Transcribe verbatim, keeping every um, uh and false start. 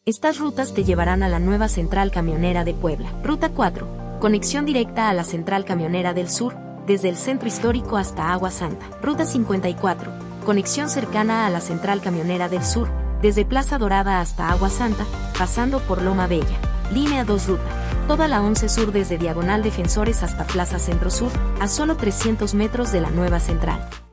Estas rutas te llevarán a la nueva Central Camionera de Puebla. Ruta cuatro. Conexión directa a la Central Camionera del Sur, desde el Centro Histórico hasta Agua Santa. Ruta cincuenta y cuatro. Conexión cercana a la Central Camionera del Sur, desde Plaza Dorada hasta Agua Santa, pasando por Loma Bella. Línea dos Ruta. Toda la once Sur desde Diagonal Defensores hasta Plaza Centro Sur, a solo trescientos metros de la nueva central.